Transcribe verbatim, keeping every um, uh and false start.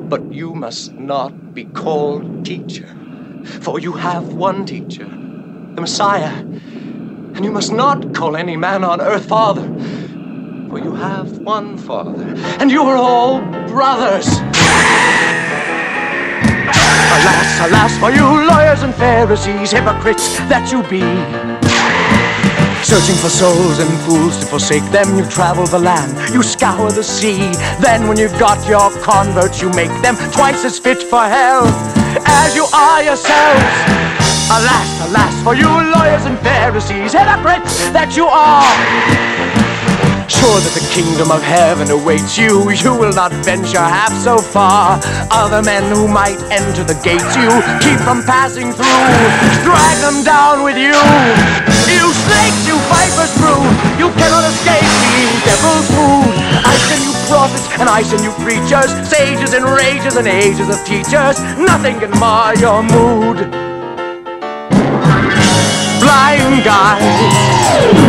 But you must not be called teacher, for you have one teacher, the Messiah. And you must not call any man on earth father, for you have one Father, and you are all brothers. Alas, alas, for you lawyers and Pharisees, hypocrites that you be. Searching for souls and fools to forsake them, you travel the land, you scour the sea. Then when you've got your converts, you make them twice as fit for hell as you are yourselves. Alas, alas, for you lawyers and Pharisees, hypocrites that you are. Sure that the kingdom of heaven awaits you, you will not venture half so far. Other men who might enter the gates you keep from passing through, drag them down with you. You snakes, you vipers brood, you cannot escape being devil's food. I send you prophets and I send you preachers, sages and rages and ages of teachers. Nothing can mar your mood. Blind guides